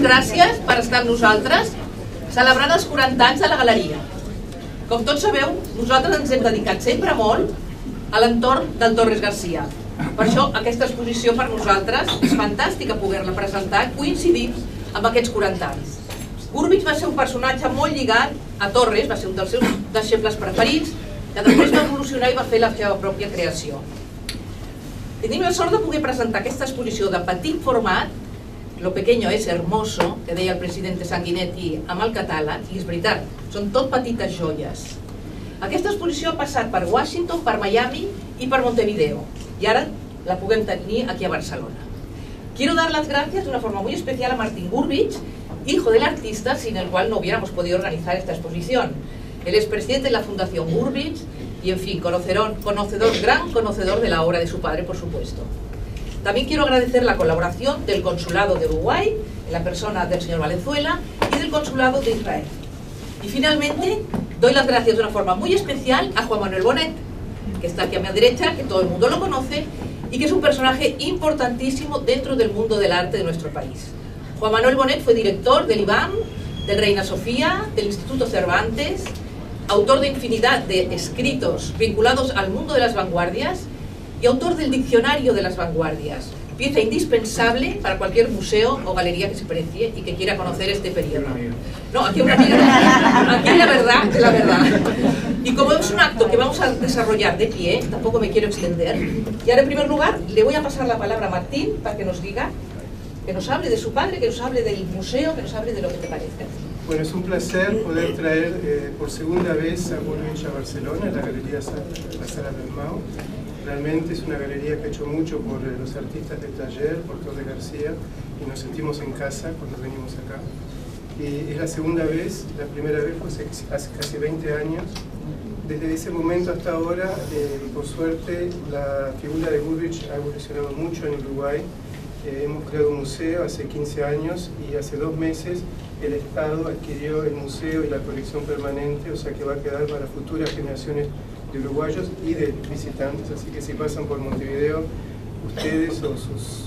gràcies per estar amb nosaltres celebrant els 40 anys de la galeria. Com tots sabeu, nosaltres ens hem dedicat sempre molt a l'entorn del Torres Garcia. Per això aquesta exposició per nosaltres és fantàstica poder-la presentar coincidint amb aquests 40 anys. Gurvitx va ser un personatge molt lligat a Torres, va ser un dels seus deixebles preferits, que després va evolucionar i va fer la seva pròpia creació. Tenim la sort de poder presentar aquesta exposició de petit format, lo pequeño es hermoso, que deia el president Sanguinetti amb el catàleg, i és veritat, són tot petites joies. Aquesta exposició ha passat per Washington, per Miami i per Montevideo, y ahora la podem tenir aquí a Barcelona. Quiero dar las gracias de una forma muy especial a Martín Gurvitx, hijo del artista sin el cual no hubiéramos podido organizar esta exposición. Él es presidente de la Fundación Gurvitx y, en fin, gran conocedor de la obra de su padre, por supuesto. También quiero agradecer la colaboración del Consulado de Uruguay, en la persona del señor Valenzuela, y del Consulado de Israel. Y finalmente, doy las gracias de una forma muy especial a Juan Manuel Bonet, que está aquí a mi derecha, que todo el mundo lo conoce, y que es un personaje importantísimo dentro del mundo del arte de nuestro país. Juan Manuel Bonet fue director del IBAM, del Reina Sofía, del Instituto Cervantes, autor de infinidad de escritos vinculados al mundo de las vanguardias y autor del Diccionario de las Vanguardias, pieza indispensable para cualquier museo o galería que se precie y que quiera conocer este periodo. No, aquí una amiga, aquí la verdad. Y como es un acto que vamos a desarrollar de pie, tampoco me quiero extender, y ahora en primer lugar le voy a pasar la palabra a Martín para que nos diga, que nos hable de su padre, que nos hable del museo, que nos hable de lo que te parece. Bueno, es un placer poder traer por segunda vez a Gurvitx a Barcelona, la Galería La Sala del Mau. Realmente es una galería que ha hecho mucho por los artistas del taller, por Torres Garcia, y nos sentimos en casa cuando venimos acá. Y es la segunda vez, la primera vez fue hace casi 20 años. Desde ese momento hasta ahora, por suerte, la figura de Gurvitx ha evolucionado mucho en Uruguay. Hemos creado un museo hace 15 años y hace 2 meses el Estado adquirió el museo y la colección permanente, o sea que va a quedar para futuras generaciones de uruguayos y de visitantes, así que si pasan por Montevideo, ustedes o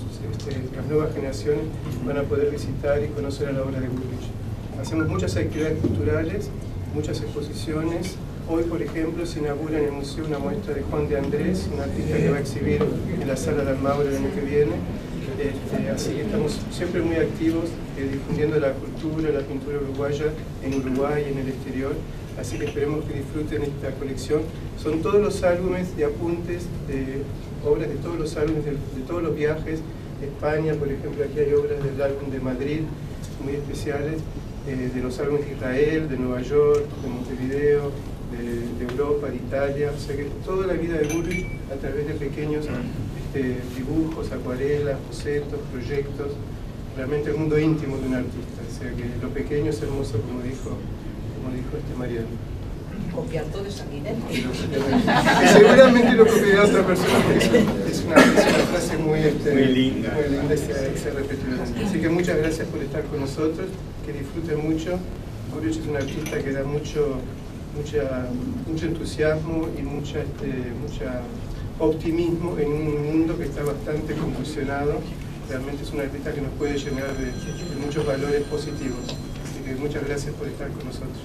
las nuevas generaciones van a poder visitar y conocer a la obra de Gurvitx. Hacemos muchas actividades culturales, muchas exposiciones. Hoy, por ejemplo, se inaugura en el museo una muestra de Juan de Andrés, un artista que va a exhibir en la Sala del Mau el año que viene. Así que estamos siempre muy activos difundiendo la cultura, la pintura uruguaya en Uruguay y en el exterior. Así que esperemos que disfruten esta colección. Son todos los álbumes de apuntes, de obras de todos los álbumes, de todos los viajes. España, por ejemplo, aquí hay obras del álbum de Madrid, muy especiales, de los álbumes de Israel, de Nueva York, de Montevideo, de Europa, de Italia. O sea que toda la vida de Gurvitx a través de pequeños dibujos, acuarelas, bocetos, proyectos, realmente el mundo íntimo de un artista. O sea que lo pequeño es hermoso, como dijo Mariano. Copiando de Sanguinetti. Seguramente lo copiará otra persona porque es una frase muy linda y se repite. Así que muchas gracias por estar con nosotros, que disfruten mucho. Gurvitx es un artista que da mucho entusiasmo y mucho optimismo en un mundo que está bastante convulsionado. Realmente es un artista que nos puede llenar de muchos valores positivos. Así que muchas gracias por estar con nosotros.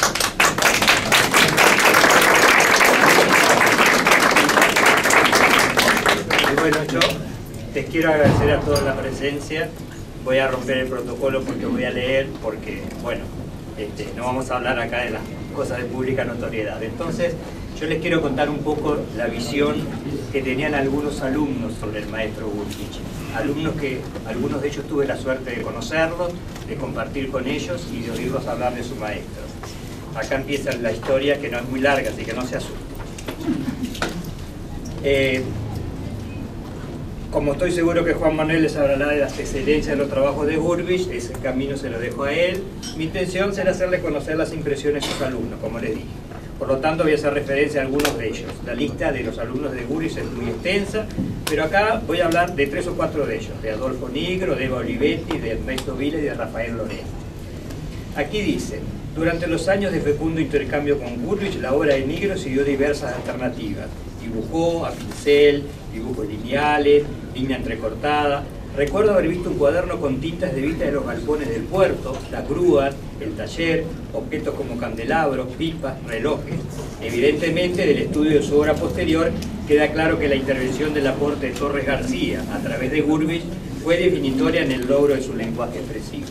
Bueno, yo les quiero agradecer a todos la presencia. Voy a romper el protocolo porque voy a leer, porque, bueno, no vamos a hablar acá de las cosas de pública notoriedad. Entonces, yo les quiero contar un poco la visión que tenían algunos alumnos sobre el maestro Gurvitx. Algunos de ellos tuve la suerte de conocerlos, de compartir con ellos y de oírlos hablar de su maestro. Acá empieza la historia, que no es muy larga, así que no se asusten. Como estoy seguro que Juan Manuel les hablará de las excelencias de los trabajos de Gurvitx, ese camino se lo dejo a él. Mi intención será hacerle conocer las impresiones de sus alumnos, como les dije. Por lo tanto, voy a hacer referencia a algunos de ellos. La lista de los alumnos de Gurvitx es muy extensa, pero acá voy a hablar de 3 o 4 de ellos, de Adolfo Nigro, de Eva Olivetti, de Ernesto Vila y de Rafael Lorenzo. Aquí dice: durante los años de fecundo intercambio con Gurvitx, la obra de Nigro siguió diversas alternativas. Dibujó a pincel, dibujos lineales, línea entrecortada, Recuerdo haber visto un cuaderno con tintas de vista de los galpones del puerto, las grúas, el taller, objetos como candelabros, pipas, relojes. Evidentemente, del estudio de su obra posterior, queda claro que la intervención del aporte de Torres García a través de Gurvich fue definitoria en el logro de su lenguaje expresivo.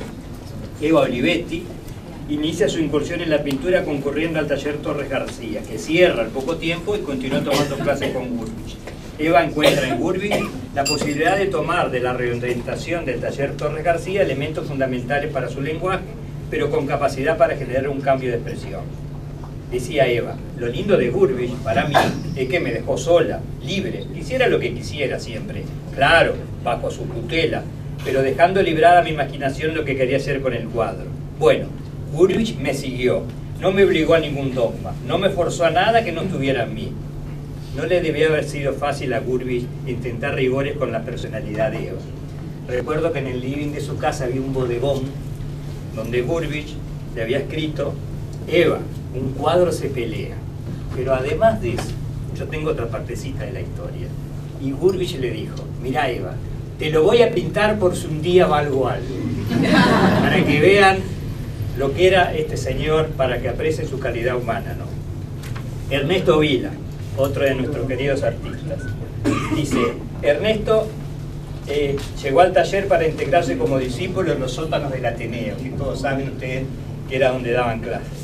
Eva Olivetti inicia su incursión en la pintura concurriendo al taller Torres García, que cierra al poco tiempo y continúa tomando clases con Gurvich. Eva encuentra en Gurvich la posibilidad de tomar de la reorientación del taller Torres García elementos fundamentales para su lenguaje, pero con capacidad para generar un cambio de expresión. Decía Eva, lo lindo de Gurvich para mí es que me dejó sola, libre, hiciera lo que quisiera siempre, claro, bajo su tutela, pero dejando librada mi imaginación lo que quería hacer con el cuadro. Bueno, Gurvich me siguió, no me obligó a ningún dogma, no me forzó a nada que no estuviera en mí. No le debía haber sido fácil a Gurvich intentar rigores con la personalidad de Eva. Recuerdo que en el living de su casa había un bodegón donde Gurvich le había escrito: Eva, un cuadro se pelea. Pero además de eso, yo tengo otra partecita de la historia. Y Gurvich le dijo: mirá Eva, te lo voy a pintar por si un día valgo algo. Para que vean lo que era este señor, para que aprecien su calidad humana, ¿no? Ernesto Vila, otro de nuestros queridos artistas, dice: Ernesto llegó al taller para integrarse como discípulo en los sótanos del Ateneo, que todos saben ustedes que era donde daban clases.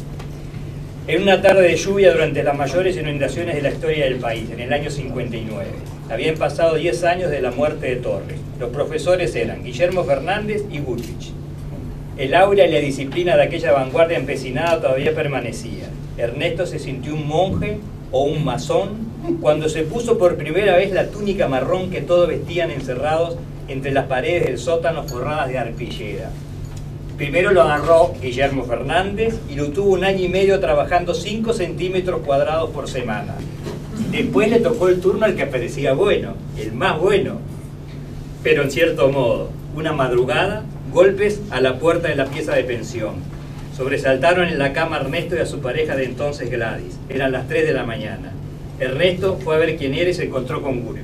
En una tarde de lluvia durante las mayores inundaciones de la historia del país, en el año 59. Habían pasado 10 años de la muerte de Torres. Los profesores eran Guillermo Fernández y Gurvich. El aura y la disciplina de aquella vanguardia empecinada todavía permanecía. Ernesto se sintió un monje o un masón cuando se puso por primera vez la túnica marrón que todos vestían encerrados entre las paredes del sótano forradas de arpillera. Primero lo agarró Guillermo Fernández y lo tuvo 1 año y medio trabajando 5 centímetros cuadrados por semana. Después le tocó el turno al que parecía bueno, el más bueno, pero en cierto modo. Una madrugada, golpes a la puerta de la pieza de pensión. Sobresaltaron en la cama a Ernesto y a su pareja de entonces, Gladys. Eran las 3 de la mañana. Ernesto fue a ver quién era y se encontró con Gurvich.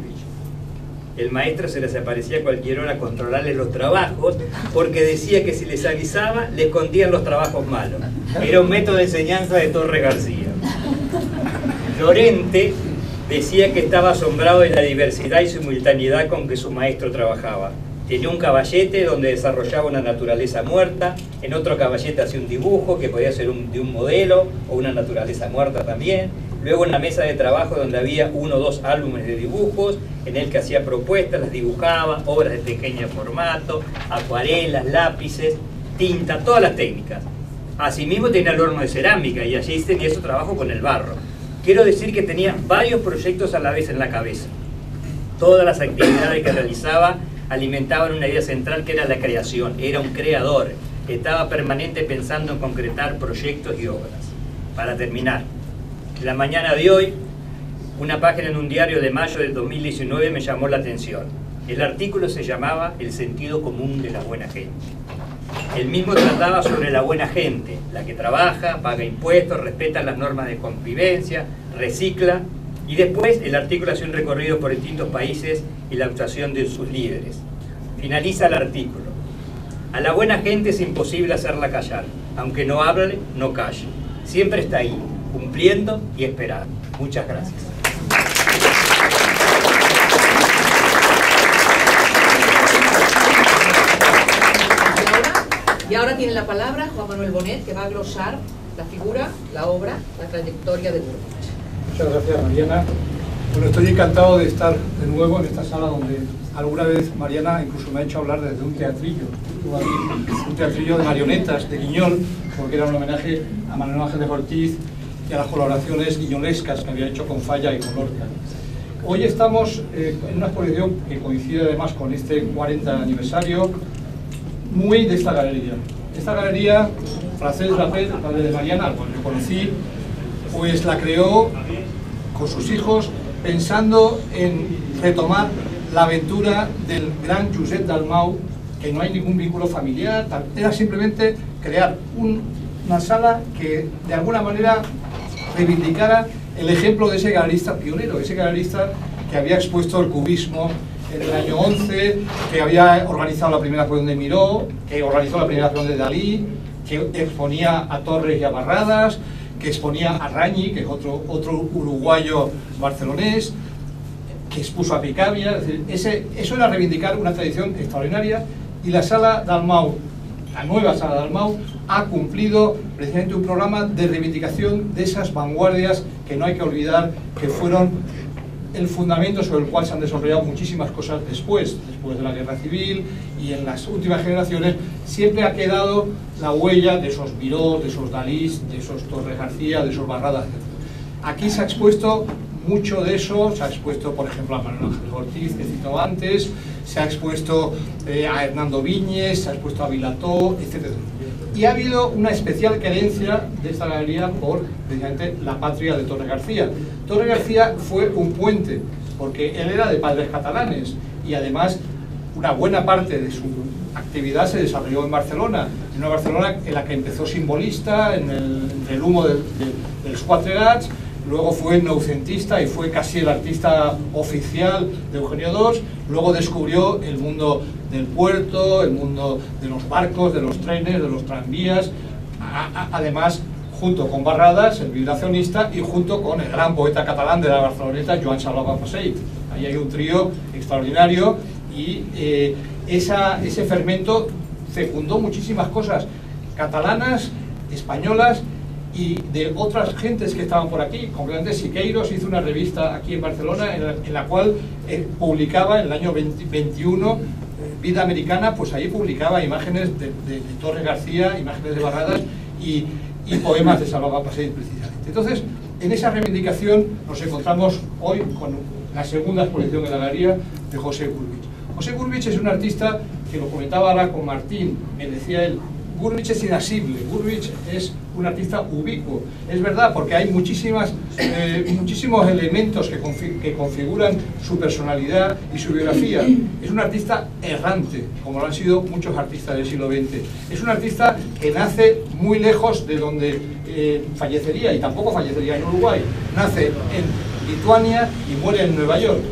El maestro se les aparecía a cualquier hora a controlarles los trabajos, porque decía que si les avisaba, le escondían los trabajos malos. Era un método de enseñanza de Torres García. Llorente decía que estaba asombrado de la diversidad y simultaneidad con que su maestro trabajaba. Tenía un caballete donde desarrollaba una naturaleza muerta, en otro caballete hacía un dibujo que podía ser de un modelo o una naturaleza muerta también. Luego una mesa de trabajo donde había 1 o 2 álbumes de dibujos, en el que hacía propuestas, las dibujaba, obras de pequeño formato, acuarelas, lápices, tinta, todas las técnicas. Asimismo tenía el horno de cerámica y allí tenía su trabajo con el barro. Quiero decir que tenía varios proyectos a la vez en la cabeza. Todas las actividades que realizaba alimentaban una idea central que era la creación. Era un creador, estaba permanente pensando en concretar proyectos y obras. Para terminar, la mañana de hoy, una página en un diario de mayo del 2019 me llamó la atención. El artículo se llamaba El sentido común de la buena gente. El mismo trataba sobre la buena gente, la que trabaja, paga impuestos, respeta las normas de convivencia, recicla, y después el artículo hace un recorrido por distintos países y la actuación de sus líderes. Finaliza el artículo: a la buena gente es imposible hacerla callar, aunque no hable, no calle. Siempre está ahí, cumpliendo y esperando. Muchas gracias. Y ahora tiene la palabra Juan Manuel Bonet, que va a glosar la figura, la obra, la trayectoria de Gurvich. Muchas gracias, Mariana. Bueno, estoy encantado de estar de nuevo en esta sala donde alguna vez Mariana incluso me ha hecho hablar desde un teatrillo. Un teatrillo de marionetas de Guiñol, porque era un homenaje a Manuel Ángeles Ortiz y a las colaboraciones guiñolescas que había hecho con Falla y con Lorca. Hoy estamos en una exposición que coincide además con este 40 aniversario, muy de esta galería. Esta galería, Francesc Rapet, padre de Mariana, al cual yo conocí, pues la creó con sus hijos pensando en retomar la aventura del gran Josep Dalmau, que no hay ningún vínculo familiar, era simplemente crear una sala que de alguna manera reivindicara el ejemplo de ese galerista pionero, ese galerista que había expuesto el cubismo en el año 11, que había organizado la primera exposición de Miró, que organizó la primera exposición de Dalí, que exponía a Torres y a Barradas, que exponía a Rañi, que es otro uruguayo barcelonés, que expuso a Picabia. Es decir, eso era reivindicar una tradición extraordinaria, y la Sala Dalmau, la nueva Sala Dalmau, ha cumplido precisamente un programa de reivindicación de esas vanguardias que no hay que olvidar que fueron el fundamento sobre el cual se han desarrollado muchísimas cosas después de la Guerra Civil, y en las últimas generaciones siempre ha quedado la huella de esos Miró, de esos Dalís, de esos Torres García, de esos Barradas. Aquí se ha expuesto mucho de eso, se ha expuesto, por ejemplo, a Manuel Ángel Ortiz, que citó antes, se ha expuesto a Hernando Viñes, se ha expuesto a Vilató, etc. Y ha habido una especial querencia de esta galería por, precisamente, la patria de Torres García. Torres García fue un puente, porque él era de padres catalanes, y además una buena parte de su actividad se desarrolló en Barcelona, en una Barcelona en la que empezó simbolista, en el humo dels Quatre Gats, luego fue noucentista y fue casi el artista oficial de Eugenio II, luego descubrió el mundo del puerto, el mundo de los barcos, de los trenes, de los tranvías, además junto con Barradas, el vibracionista, y junto con el gran poeta catalán de la Barceloneta, Joan Salvador Passeig. Ahí hay un trío extraordinario, y ese fermento fecundó muchísimas cosas catalanas, españolas y de otras gentes que estaban por aquí. Concretamente, Siqueiros hizo una revista aquí en Barcelona en la cual publicaba en el año 21 Vida Americana, pues ahí publicaba imágenes de Torres García, imágenes de Barradas y poemas de Salvador Passeig, precisamente. Entonces, en esa reivindicación nos encontramos hoy con la segunda exposición en la galería de José Gurvitch. José Gurvitch es un artista que, lo comentaba ahora con Martín, me decía él, Gurvitch es inasible, Gurvitch es un artista ubicuo. Es verdad, porque hay muchísimos elementos que configuran su personalidad y su biografía. Es un artista errante, como lo han sido muchos artistas del siglo XX. Es un artista que nace muy lejos de donde fallecería, y tampoco fallecería en Uruguay. Nace en Lituania y muere en Nueva York.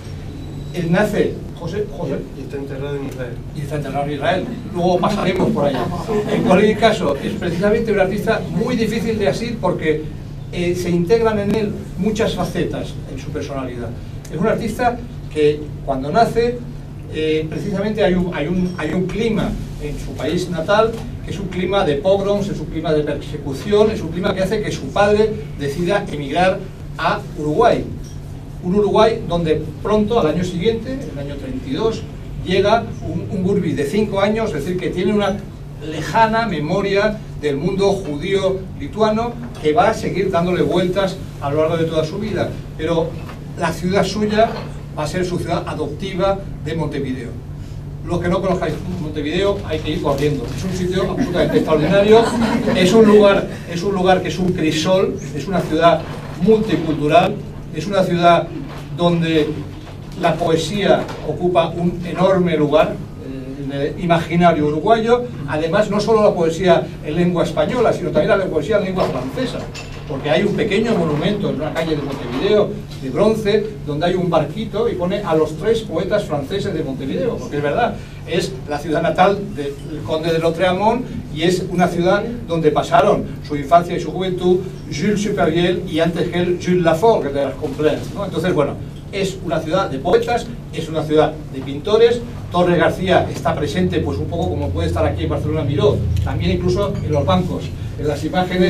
Él nace... Y está enterrado en Israel. Y está enterrado en Israel. Luego pasaremos por allá. En cualquier caso, es precisamente un artista muy difícil de asir, porque se integran en él muchas facetas en su personalidad. Es un artista que, cuando nace, precisamente hay un clima en su país natal, que es un clima de pogroms, es un clima de persecución, es un clima que hace que su padre decida emigrar a Uruguay. Un Uruguay donde pronto, al año siguiente, en el año 32, llega un Gurvitch de 5 años, es decir, que tiene una lejana memoria del mundo judío lituano, que va a seguir dándole vueltas a lo largo de toda su vida. Pero la ciudad suya va a ser su ciudad adoptiva de Montevideo. Los que no conozcáis Montevideo, hay que ir corriendo. Es un sitio absolutamente extraordinario, es un lugar que es un crisol, es una ciudad multicultural. Es una ciudad donde la poesía ocupa un enorme lugar en el imaginario uruguayo. Además, no solo la poesía en lengua española, sino también la poesía en lengua francesa, porque hay un pequeño monumento en una calle de Montevideo de bronce, donde hay un barquito y pone a los 3 poetas franceses de Montevideo, porque es verdad, es la ciudad natal del conde de Lautréamont, y es una ciudad donde pasaron su infancia y su juventud Jules Supervielle, y antes que él Jules Lafont, de las Complaises, ¿no? Entonces, bueno, es una ciudad de poetas, es una ciudad de pintores. Torres García está presente, pues un poco como puede estar aquí en Barcelona Miró, también incluso en los bancos, en las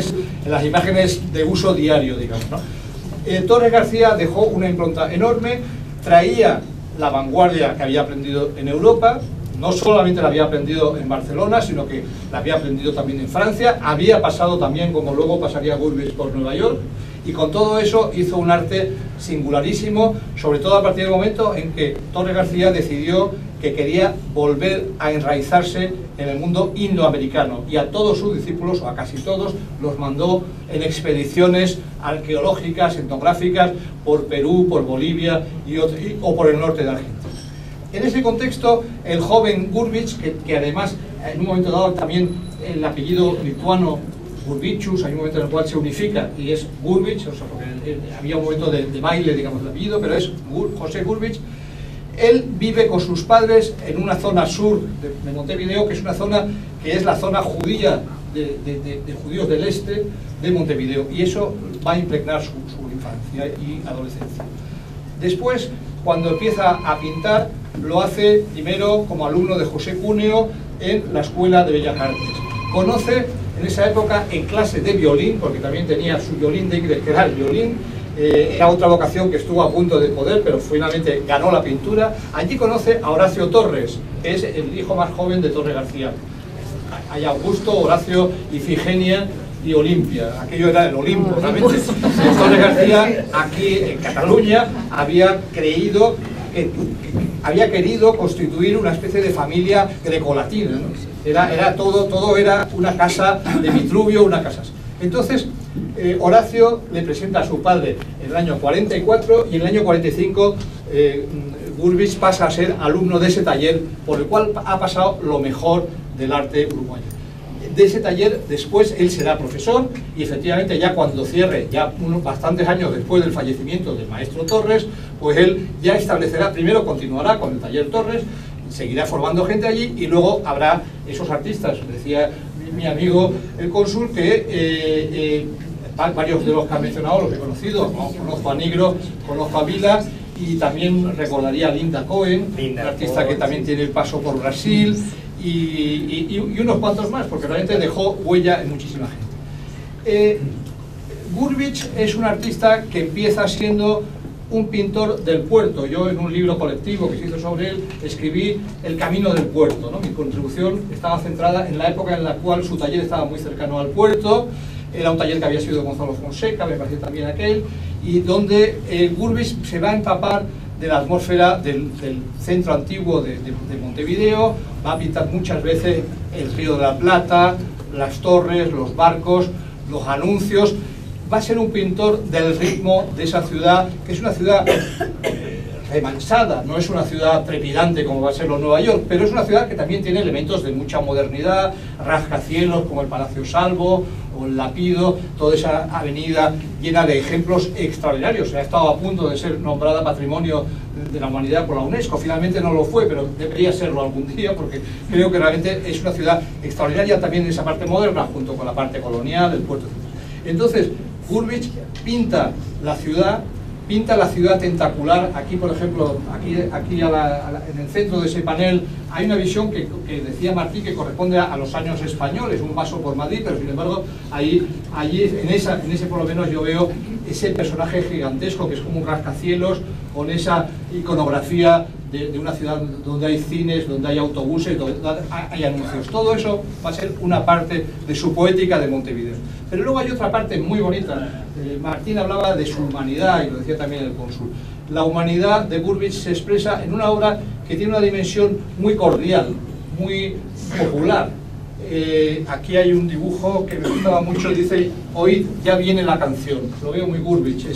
imágenes de uso diario, digamos, ¿no? Torres García dejó una impronta enorme, traía la vanguardia que había aprendido en Europa. No solamente la había aprendido en Barcelona, sino que la había aprendido también en Francia, había pasado también, como luego pasaría Gurvitch, por Nueva York, y con todo eso hizo un arte singularísimo, sobre todo a partir del momento en que Torres García decidió que quería volver a enraizarse en el mundo indoamericano, y a todos sus discípulos, o a casi todos, los mandó en expediciones arqueológicas, etnográficas, por Perú, por Bolivia o por el norte de Argentina. En ese contexto, el joven Gurvitch, que además en un momento dado también el apellido lituano Gurvichus, hay un momento en el cual se unifica y es Gurvitch, o sea, porque había un momento de baile, digamos, del apellido, pero es José Gurvitch, Él vive con sus padres en una zona sur de Montevideo, que es una zona que es la zona judía de judíos del este de Montevideo, y eso va a impregnar su infancia y adolescencia. Después, cuando empieza a pintar, lo hace primero como alumno de José Cúneo en la Escuela de Bellas Artes. Conoce en esa época en clase de violín, porque también tenía su violín de ingres, que era el violín. Era otra vocación que estuvo a punto de poder, pero finalmente ganó la pintura. Allí conoce a Horacio Torres, que es el hijo más joven de Torres García. Hay Augusto, Horacio, Ifigenia y Olimpia. Aquello era el Olimpo, realmente. Torres García, aquí en Cataluña, había querido constituir una especie de familia grecolatina, ¿no? Todo era una casa de Vitruvio, una casa así. Entonces, Horacio le presenta a su padre en el año 44, y en el año 45 Gurvitch pasa a ser alumno de ese taller, por el cual ha pasado lo mejor del arte uruguayo. De ese taller después él será profesor, y efectivamente ya cuando cierre, ya unos bastantes años después del fallecimiento del maestro Torres, pues él ya establecerá, primero continuará con el taller Torres, seguirá formando gente allí, y luego habrá esos artistas. Decía mi amigo el cónsul que varios de los que han mencionado los he conocido. Conozco a Nigro, conozco a Vila, y también recordaría a Linda Cohen, una artista que también tiene el paso por Brasil, y unos cuantos más, porque realmente dejó huella en muchísima gente. Gurvitch es un artista que empieza siendo un pintor del puerto. Yo, en un libro colectivo que se hizo sobre él, escribí El camino del puerto, ¿no? Mi contribución estaba centrada en la época en la cual su taller estaba muy cercano al puerto. Era un taller que había sido de Gonzalo Fonseca, me parece también aquel, y donde Gurvitch se va a empapar de la atmósfera del centro antiguo de Montevideo. Va a pintar muchas veces el Río de la Plata, las torres, los barcos, los anuncios. Va a ser un pintor del ritmo de esa ciudad, que es una ciudad remansada, no es una ciudad trepidante como va a serlo Nueva York, pero es una ciudad que también tiene elementos de mucha modernidad, rascacielos como el Palacio Salvo o el Lapido, toda esa avenida llena de ejemplos extraordinarios. Ha estado a punto de ser nombrada Patrimonio de la Humanidad por la UNESCO, finalmente no lo fue, pero debería serlo algún día, porque creo que realmente es una ciudad extraordinaria también en esa parte moderna, junto con la parte colonial, el puerto, etc. Entonces, Gurvitch pinta la ciudad tentacular. Aquí, por ejemplo, en el centro de ese panel hay una visión que decía Martí que corresponde a los años españoles, un paso por Madrid, pero sin embargo allí en ese por lo menos yo veo ese personaje gigantesco que es como un rascacielos, con esa iconografía de una ciudad donde hay cines, donde hay autobuses, donde hay anuncios. Todo eso va a ser una parte de su poética de Montevideo. Pero luego hay otra parte muy bonita. Martín hablaba de su humanidad, y lo decía también el cónsul. La humanidad de Gurvitch se expresa en una obra que tiene una dimensión muy cordial, muy popular. Aquí hay un dibujo que me gustaba mucho, dice: oíd, ya viene la canción. Lo veo muy Gurvitch.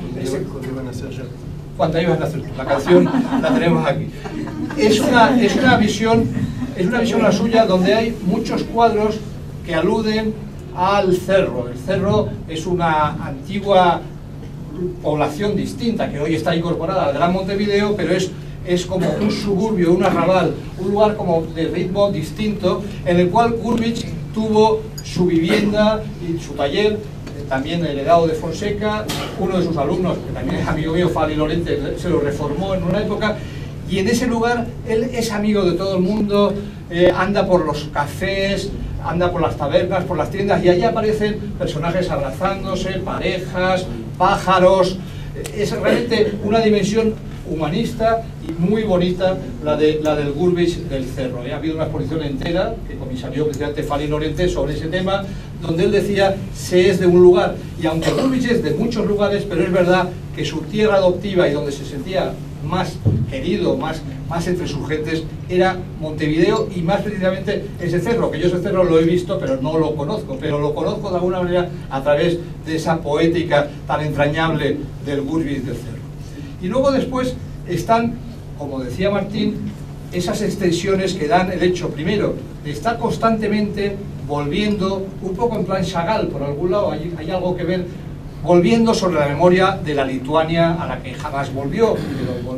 ¿Cuántas ibas a hacer tú? La canción la tenemos aquí. Es una visión la suya, donde hay muchos cuadros que aluden al cerro. El cerro es una antigua población distinta que hoy está incorporada al Gran Montevideo, pero es como un suburbio, un arrabal, un lugar como de ritmo distinto, en el cual Gurvitch tuvo su vivienda y su taller, también heredado de Fonseca. Uno de sus alumnos, que también es amigo mío, Fali Lorente, se lo reformó en una época, y en ese lugar él es amigo de todo el mundo, anda por los cafés, anda por las tabernas, por las tiendas, y allí aparecen personajes abrazándose, parejas, pájaros. Es realmente una dimensión humanista y muy bonita la del Gurvitch del Cerro. Ha habido una exposición entera que comisarió precisamente Fali Lorente sobre ese tema, donde él decía: se es de un lugar, y aunque Gurvitch es de muchos lugares, pero es verdad que su tierra adoptiva y donde se sentía más querido, más entre sus gentes, era Montevideo, y más precisamente ese cerro, que yo ese cerro lo he visto pero no lo conozco, pero lo conozco de alguna manera a través de esa poética tan entrañable del Gurvitch del Cerro. Y luego después están, como decía Martín, esas extensiones que dan el hecho, primero, de estar constantemente volviendo, un poco en plan Chagall, por algún lado hay algo que ver, volviendo sobre la memoria de la Lituania a la que jamás volvió, pero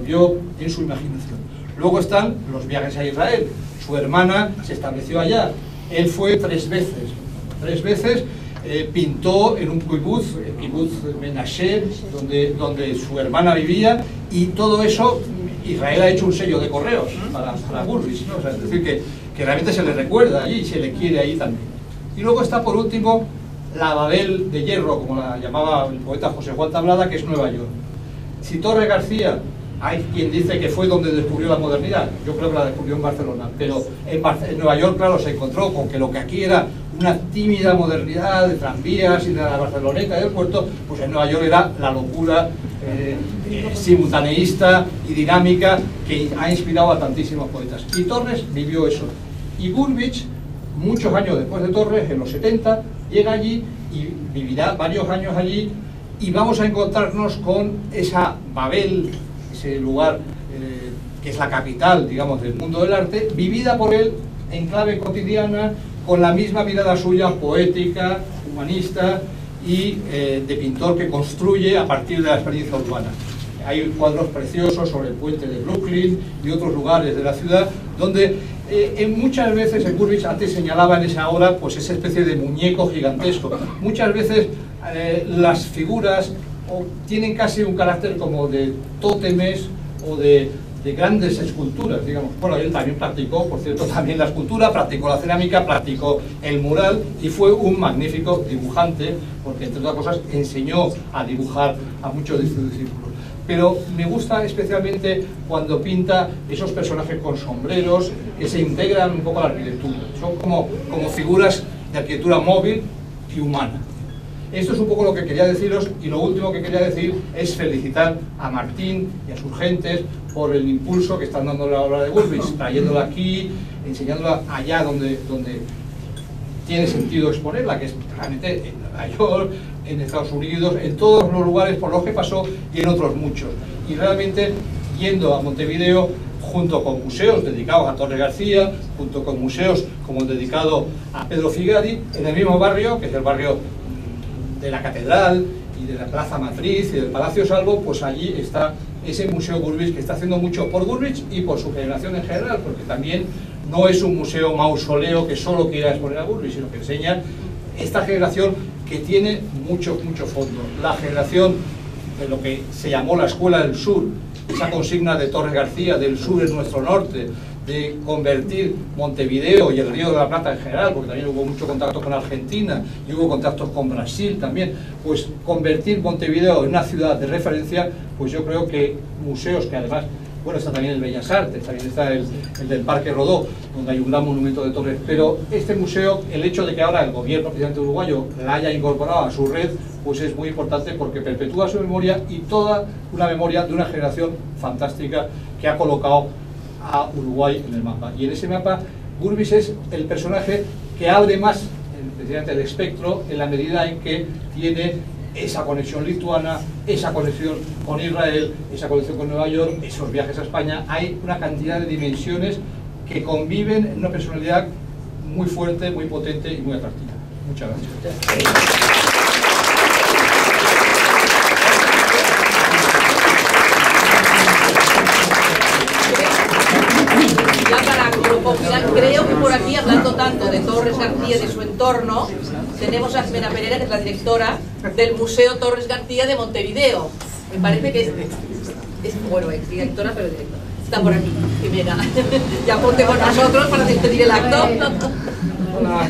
envolvió en su imaginación. Luego están los viajes a Israel. Su hermana se estableció allá. Él fue 3 veces. 3 veces pintó en un kibbutz, el kibbutz Menashe, donde su hermana vivía, y todo eso Israel ha hecho un sello de correos para Gurvitch, ¿no? O sea, es decir, que realmente se le recuerda allí y se le quiere ahí también. Y luego está, por último, la Babel de hierro, como la llamaba el poeta José Juan Tablada, que es Nueva York. Si Torres García, hay quien dice que fue donde descubrió la modernidad, yo creo que la descubrió en Barcelona, pero en Nueva York, claro, se encontró con que lo que aquí era una tímida modernidad de tranvías y de la Barceloneta del puerto, pues en Nueva York era la locura simultaneísta y dinámica que ha inspirado a tantísimos poetas. Y Torres vivió eso. Y Gurvitch, muchos años después de Torres, en los 70, llega allí y vivirá varios años allí, y vamos a encontrarnos con esa Babel, ese lugar que es la capital, digamos, del mundo del arte, vivida por él en clave cotidiana, con la misma mirada suya poética, humanista y de pintor que construye a partir de la experiencia urbana. Hay cuadros preciosos sobre el puente de Brooklyn y otros lugares de la ciudad, donde muchas veces el Gurvitch antes señalaba en esa obra pues esa especie de muñeco gigantesco. Muchas veces las figuras tienen casi un carácter como de tótemes o de grandes esculturas, digamos. Bueno, él también practicó, por cierto, también la escultura, practicó la cerámica, practicó el mural y fue un magnífico dibujante, porque entre otras cosas enseñó a dibujar a muchos de sus discípulos. Pero me gusta especialmente cuando pinta esos personajes con sombreros que se integran un poco a la arquitectura. Son como figuras de arquitectura móvil y humana. Esto es un poco lo que quería deciros, y lo último que quería decir es felicitar a Martín y a sus gentes por el impulso que están dando la obra de Gurvitch, trayéndola aquí, enseñándola allá donde tiene sentido exponerla, que es realmente en Nueva York, en Estados Unidos, en todos los lugares por los que pasó y en otros muchos. Y realmente yendo a Montevideo, junto con museos dedicados a Torres García, junto con museos como el dedicado a Pedro Figari, en el mismo barrio, que es el barrio de la Catedral y de la Plaza Matriz y del Palacio Salvo, pues allí está ese Museo Gurvitch, que está haciendo mucho por Gurvitch y por su generación en general, porque también no es un museo mausoleo que solo quiera exponer a Gurvitch, sino que enseña esta generación que tiene mucho fondo. La generación de lo que se llamó la Escuela del Sur, esa consigna de Torres García, del sur es nuestro norte, de convertir Montevideo y el Río de la Plata en general, porque también hubo mucho contacto con Argentina y hubo contactos con Brasil también, pues convertir Montevideo en una ciudad de referencia, pues yo creo que museos que además, bueno, está también el Bellas Artes, también está el del Parque Rodó, donde hay un gran monumento de Torres, pero este museo, el hecho de que ahora el gobierno presidente uruguayo la haya incorporado a su red, pues es muy importante porque perpetúa su memoria y toda una memoria de una generación fantástica que ha colocado a Uruguay en el mapa. Y en ese mapa Gurvitch es el personaje que abre más precisamente el espectro en la medida en que tiene esa conexión lituana, esa conexión con Israel, esa conexión con Nueva York, esos viajes a España. Hay una cantidad de dimensiones que conviven en una personalidad muy fuerte, muy potente y muy atractiva. Muchas gracias. Creo que por aquí, hablando tanto de Torres García y de su entorno, tenemos a Jimena Pereira, que es la directora del Museo Torres García de Montevideo. Me parece que es bueno, ex directora, pero directora. Está por aquí, Jimena. Ya ponte con nosotros para despedir el acto. Hola.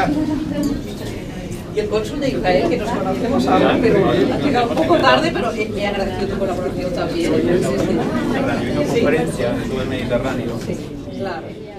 Y el cónsul de Israel, que nos conocemos ahora, pero ha llegado un poco tarde, pero he agradecido tu colaboración también. Soy una conferencia de todo el Mediterráneo. Sí, claro.